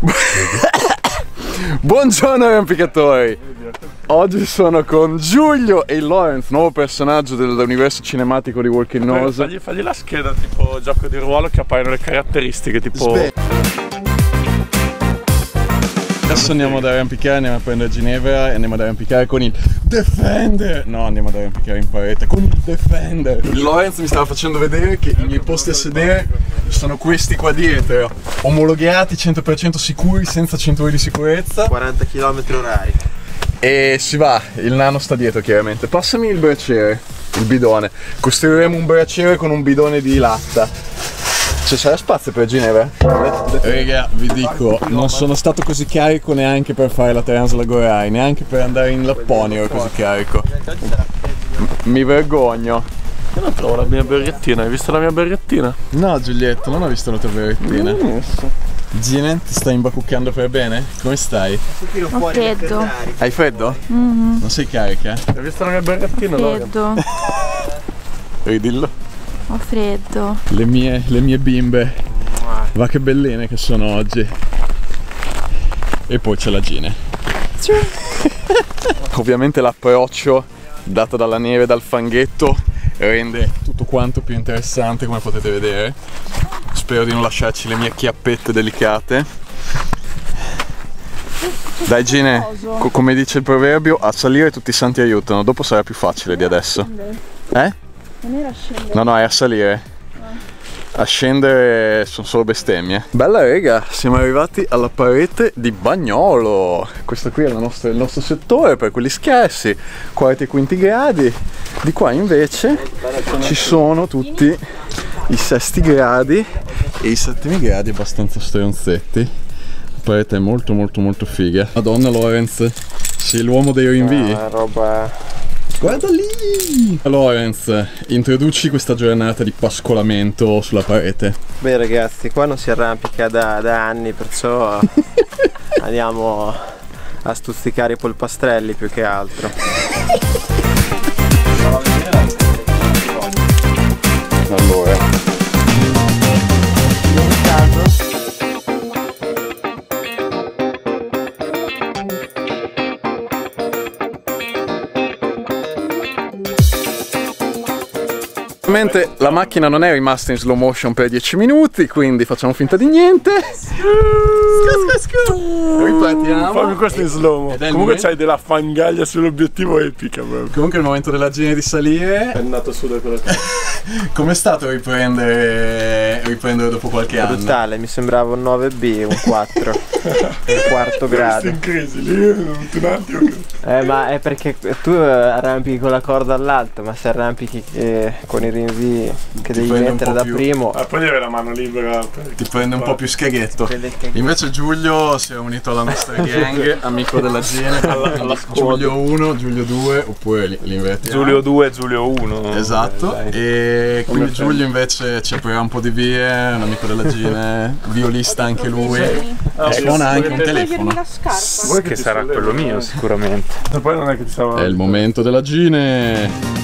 Buongiorno arrampicatori! Oggi sono con Giulio e Lorenz, nuovo personaggio dell'universo cinematico di Walking Nose. Fagli la scheda tipo gioco di ruolo che appaiono le caratteristiche tipo... Adesso andiamo ad arrampicare, andiamo a prendere Ginevra e andiamo ad arrampicare con il Defender! No, andiamo ad arrampicare in parete con il Defender! Il Lorenz mi stava facendo vedere che i miei posti a sedere sono questi qua dietro, omologati, 100% sicuri, senza cinture di sicurezza. 40 km/h. E si va, il nano sta dietro chiaramente. Passami il braciere, il bidone. Costruiremo un braciere con un bidone di latta. Cioè, c'era spazio per Ginevra? Raga, vi dico, non sono stato così carico neanche per fare la Translagorai, neanche per andare in Lapponia ero così carico. Mi vergogno. Io non trovo la mia berrettina, hai visto la mia berrettina? No Giulietto, non ho visto la tua berrettina. Gine, ti stai imbacuccando per bene? Come stai? Ho freddo. Hai freddo? Non sei carica? Hai visto la mia berrettina? Freddo. Ridillo. Ho freddo. Le mie bimbe. Va che belline che sono oggi. E poi c'è la Gine. Ovviamente l'approccio dato dalla neve e dal fanghetto rende tutto quanto più interessante, come potete vedere. Spero di non lasciarci le mie chiappette delicate. Dai Gine, come dice il proverbio, a salire tutti i santi aiutano. Dopo sarà più facile di adesso. Eh? Non era a scendere. No, è a salire. A scendere sono solo bestemmie. Bella rega, siamo arrivati alla parete di Bagnolo. Questo qui è il nostro settore per quelli scarsi, 45 gradi. Di qua invece ci sono tutti i sesti gradi e i settimi gradi abbastanza stronzetti. La parete è molto figa. Madonna Lorenz, sei l'uomo dei rinvii. Roba... Guarda lì! Lorenz, introduci questa giornata di pascolamento sulla parete. Beh ragazzi, qua non si arrampica da anni, perciò andiamo a stuzzicare i polpastrelli più che altro. Allora, la macchina non è rimasta in slow motion per 10 minuti, quindi facciamo finta di niente. Ripartiamo. Fammi questo in slow. Comunque c'hai della fangaglia sull'obiettivo epica proprio. Comunque è il momento della Gine di salire. È andato su da quella parte. Com'è stato riprendere dopo qualche anno? Brutale, mi sembrava un 9B, un 4. Un quarto grado. In crisi, lì un attimo. Ma è perché tu arrampichi con la corda all'alto, ma se arrampichi con i rinvii che devi mettere da primo... Poi devi avere la mano libera. Ti prende un po' più scaghetto. Invece Giulio si è unito alla nostra gang, amico della Gine, alla Giulio 1, Giulio 2, oppure li invertiamo. Giulio 2, Giulio 1. Esatto. E quindi Giulio invece ci aprirà un po' di vie, un amico della Gine, violista anche lui, e suona anche un telefono. Vuoi che sarà quello mio sicuramente. E poi non è che ti stavo... È il momento della Gine.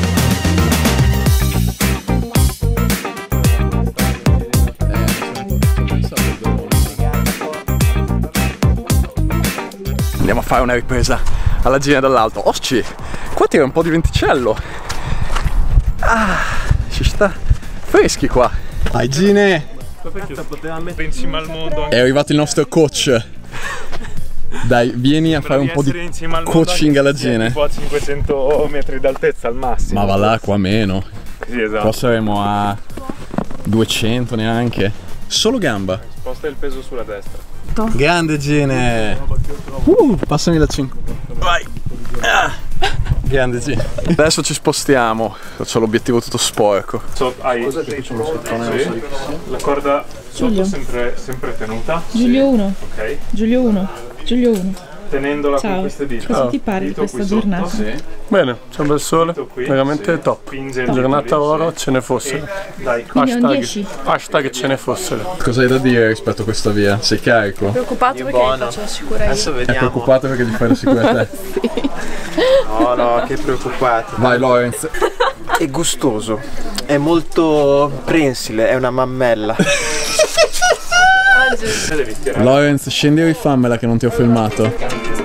Andiamo a fare una ripresa alla Gine dall'alto. Occi, qua tira un po' di venticello. Ah, ci sta freschi qua. Vai Gine. In cima al mondo. È arrivato il nostro coach. Dai, vieni a fare un po' di coaching alla Gine. Tipo a 500 metri d'altezza al massimo. Ma va là, qua meno. Sì, esatto. Qua saremo a 200 neanche. Solo gamba. Sposta il peso sulla destra. Grande Gine. Passami la 5. Vai. Grande Gine. Adesso ci spostiamo. C'ho l'obiettivo tutto sporco. Cos'è che facciamo sotto? La corda sotto sempre tenuta. Giulio 1. Ok. Giulio 1. Giulio 1. Tenendola Ciao. con queste dita. Cosa ti pare di Dito questa qui giornata? sotto. Sì. Bene, c'è un bel sole, veramente top. Giornata oro, ce ne fosse. Quindi è un 10. Hashtag ce ne fossero. Cosa hai da dire rispetto a questa via? Sei carico? Preoccupato perché gli faccio la sicura io. Adesso È vediamo. preoccupato perché gli fai la sicura te? Sì. No, che preoccupato. Vai Lorenz. È gustoso, è molto prensile, è una mammella. Lorenz, scendi e rifammela che non ti ho filmato. Non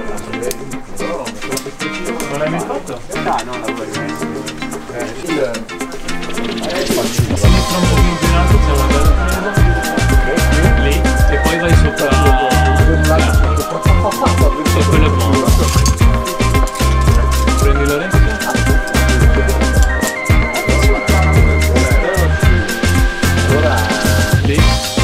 l'hai mai fatto? No, la vuoi. Lì e poi vai sopra quello è buono. Prendi l'orecchio. Lì.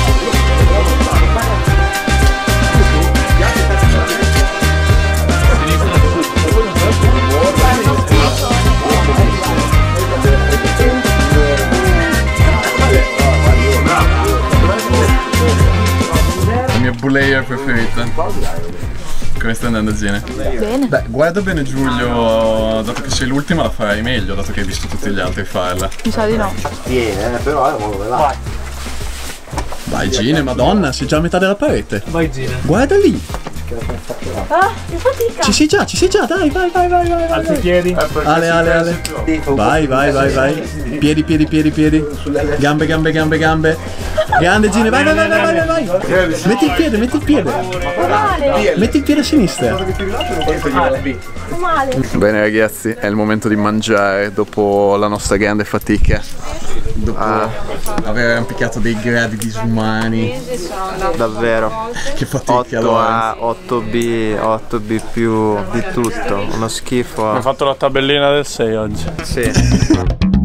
La mia player preferita. Come stai andando, Zine? Bene. Beh, guarda bene Giulio, dato che sei l'ultima la farai meglio, dato che hai visto tutti gli altri farla. Mi sa di no. Però come va? Vai Gine, madonna, sei già a metà della parete. Vai Gina. Guarda lì. Ah, che fatica. Ci sei già, dai, vai. Alzi i piedi. Ale. Vai. Piedi. Gambe. Grande Gine, vai. Metti il piede. Metti il piede a sinistra. Male. Bene ragazzi, è il momento di mangiare dopo la nostra grande fatica. Dopo aver arrampicato dei gradi disumani. Davvero. Che fatica, allora. 8B più di tutto. Uno schifo. Ho fatto la tabellina del 6 oggi. Sì.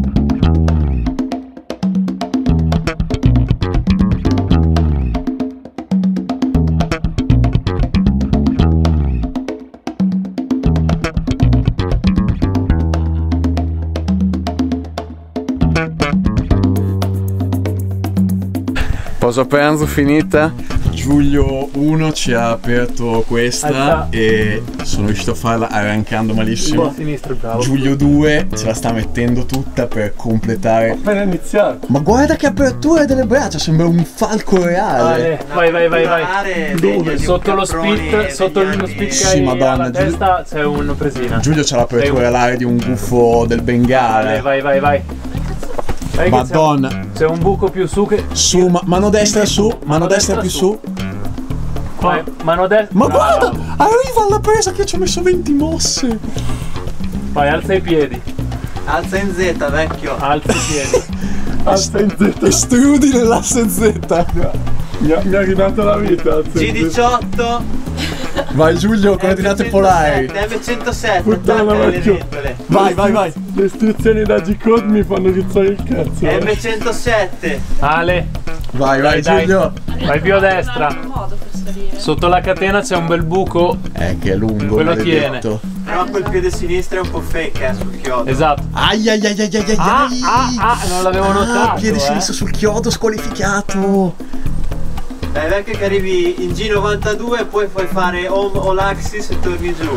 Pausa pranzo finita. Giulio 1 ci ha aperto questa e sono riuscito a farla arrancando malissimo. A sinistra, bravo. Giulio 2 ce la sta mettendo tutta per completare. Appena iniziato. Ma guarda che apertura delle braccia, sembra un falco reale. Vai. Dove? Sotto lo split, sotto lo split che Sì, hai madonna, alla testa c'è una presina. Giulio c'ha l'apertura alare di un gufo del Bengale. Vai. Madonna. C'è un buco più su che... Su, mano destra su, mano destra più su. Vai, mano destra. Ma guarda, arriva alla presa che ci ho messo 20 mosse. Vai, alza i piedi. Alza in Z, vecchio. Alza i piedi. Alza in Z. Estrudi nell'asse Z. Mi ha ridato la vita. G18. Vai Giulio, coordinate polari. M107. Puttana, vecchio. Vai. Le istruzioni da G-Code mi fanno rizzare il cazzo. M107. Ale. Vai Dai. Giulio. Vai più a destra. Sotto la catena c'è un bel buco. Che è lungo. Quello maledetto. Però quel piede sinistro è un po' fake sul chiodo. Esatto. Ai. Non l'avevo notato. Piede sinistro sul chiodo squalificato. Dai, vecchio, che arrivi in G92 e poi puoi fare home o l'axis e torni giù.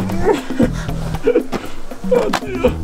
Oddio.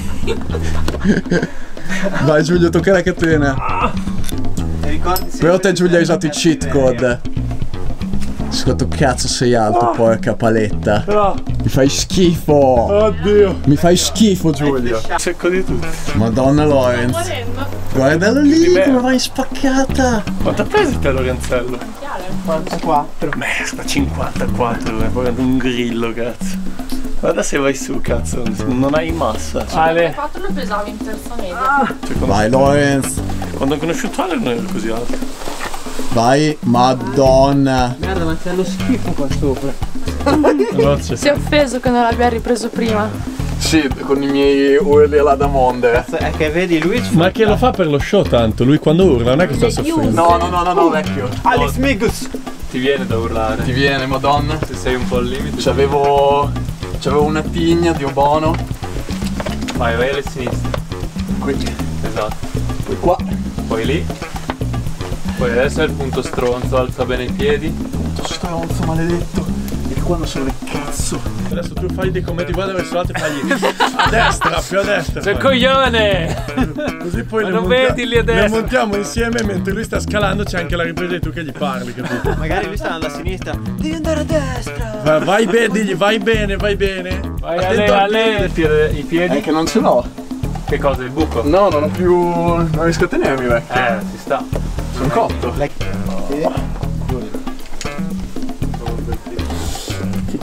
Vai Giulio, tocca la catena. Però te Giulio hai usato i cheat code. Quanto cazzo sei alto, porca paletta. Mi fai schifo. Oddio. Mi fai schifo Giulio. Secco di tutto. Madonna Lorenz. Guardalo lì come vai spaccata. Quanto pesi te Lorenzello? 54. Merda, 54, è proprio un grillo, cazzo. Guarda se vai su, cazzo, non hai massa. Ale. 4 lo pesavi in terza media. Vai Lorenz. Quando ho conosciuto Ale non ero così alto. Vai, madonna. Merda, ma c'è lo schifo qua sopra. Si è offeso che non l'abbia ripreso prima. Sì, con i miei urli alla Damonde. È che vedi lui. Ma che lo fa per lo show tanto? Lui quando urla non è che sta soffrendo. No, vecchio. Alex Migus. Ti viene da urlare. Ti viene, madonna. Se sei un po' al limite. C'avevo una tigna, Dio buono. Vai alle sinistre. Qui. Esatto. Poi qua. Poi lì. Poi adesso è il punto stronzo, alza bene i piedi. Punto stronzo, maledetto. E qua non sono le cazzo. Adesso tu fai dei commenti, guarda verso l'alto e fagli a destra, più a destra. Sei coglione! Così poi non vedi lì a destra? Le montiamo insieme mentre lui sta scalando, c'è anche la ripresa e tu che gli parli, capito? Magari lui sta andando a sinistra. Devi andare a destra. Vai bene, digli vai bene, vai bene. Vai Ale, i piedi. È che non ce l'ho. Che cosa, il buco? No, non ho più. Non riesco a tenermi, vecchio. Ci sta. Sono cotto.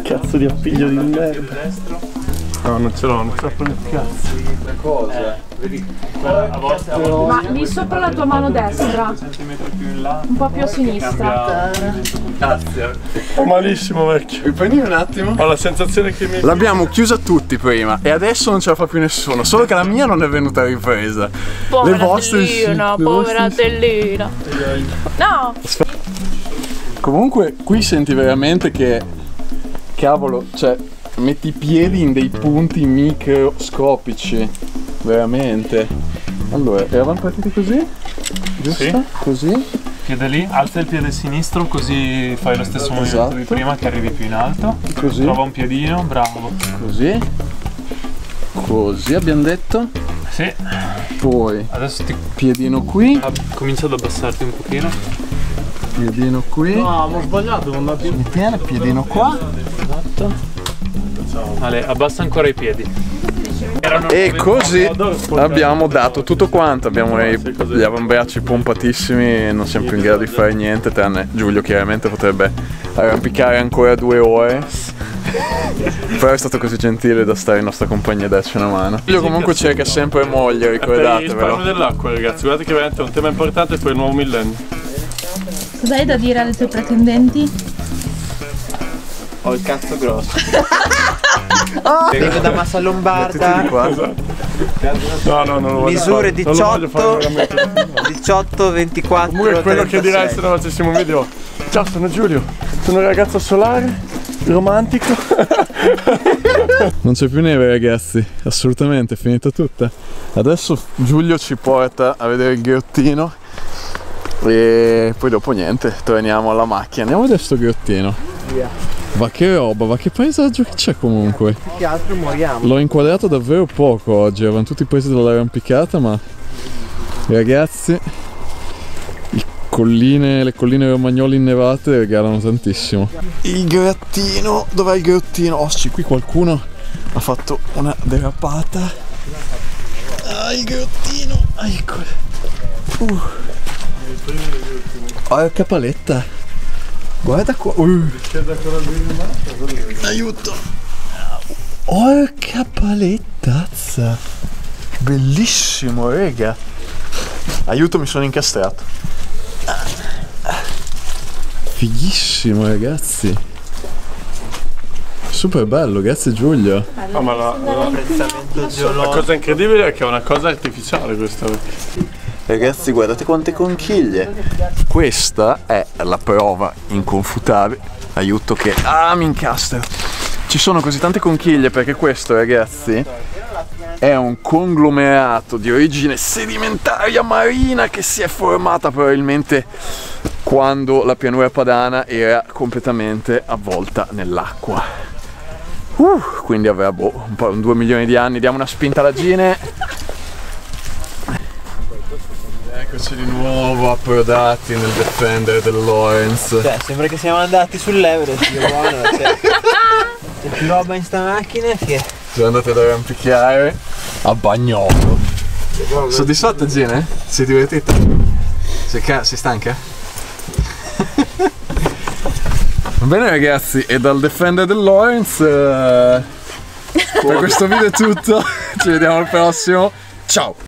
Cazzo di appiglio di merda. No, non ce l'ho, non troppo nel cazzo. Cosa? Vedi? Ma lì sopra la tua mano destra. Un po' più a sinistra. Grazie. Ho malissimo, vecchio. Riprendi un attimo. Ho la sensazione che mi... L'abbiamo chiusa tutti prima e adesso non ce la fa più nessuno, solo che la mia non è venuta ripresa. Povera Le vostre tellina, sì, povera tellina. No! Comunque qui senti veramente che, cavolo, cioè metti i piedi in dei punti microscopici, veramente. Allora, eravamo partiti così? Giusto? Sì. Così? Piede lì, alza il piede sinistro così fai lo stesso movimento di prima che arrivi più in alto. Così. Trova un piedino, bravo. Così. Così abbiamo detto. Sì. Poi Adesso ti piedino qui, comincio ad abbassarti un pochino. piedino qui. No, ho sbagliato, non la Mi tiene, piedino qua. Esatto. Ale, abbassa ancora i piedi. E così abbiamo dato tutto quanto, abbiamo gli avambracci pompatissimi e non siamo più in grado di fare niente, tranne Giulio chiaramente potrebbe arrampicare ancora 2 ore. Però è stato così gentile da stare in nostra compagnia e darci una mano. Giulio comunque cerca sempre moglie, Per il ricordatevelo. risparmio dell'acqua, ragazzi, guardate che veramente è un tema importante per il nuovo millennio. Cosa hai da dire alle tue pretendenti? Ho il cazzo grosso. Vengo da Massa Lombarda. No, non lo voglio Misure fare. Non lo voglio fare 18, 24. Comunque quello 36. che dirai se non facessimo un video. Ciao, sono Giulio, sono un ragazzo solare, romantico. Non c'è più neve ragazzi, assolutamente, è finita tutta. Adesso Giulio ci porta a vedere il grottino e poi dopo niente, torniamo alla macchina. Andiamo a vedere sto grottino. Ma che roba, ma che paesaggio che c'è comunque. Più che altro moriamo. L'ho inquadrato davvero poco oggi, erano tutti presi dall'arrampicata, ma ragazzi, le colline romagnoli innevate regalano tantissimo. Il grattino, dov'è il grottino? Oh sì, qui qualcuno ha fatto una derapata. Ah, il grottino, eccolo. Porca paletta. Guarda qua. Aiuto. Porca palettazza. Bellissimo, rega. Aiuto, mi sono incastrato. Fighissimo, ragazzi. Super bello, grazie Giulio. No, ma la cosa incredibile è che è una cosa artificiale questa. Ragazzi, guardate quante conchiglie. Questa è la prova inconfutabile. Aiuto che... Ah, mi incastro. Ci sono così tante conchiglie perché questo, ragazzi, è un conglomerato di origine sedimentaria marina che si è formata probabilmente quando la pianura padana era completamente avvolta nell'acqua. Quindi avrà un po' 2 milioni di anni. Diamo una spinta alla Gine. Eccoci di nuovo approdati nel Defender del Lawrence. Cioè, sembra che siamo andati sull'Everest, io buono, cioè. C'è più roba in sta macchina che... Siamo andati ad arrampicare a Bagnolo. Soddisfatta Gine? Sei divertita? Sei stanca? Va bene ragazzi, e dal Defender del Lawrence per questo video è tutto. Ci vediamo al prossimo. Ciao!